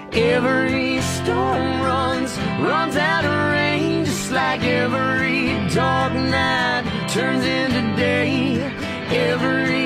Every storm runs out of rain, just like every dark night turns into day. Every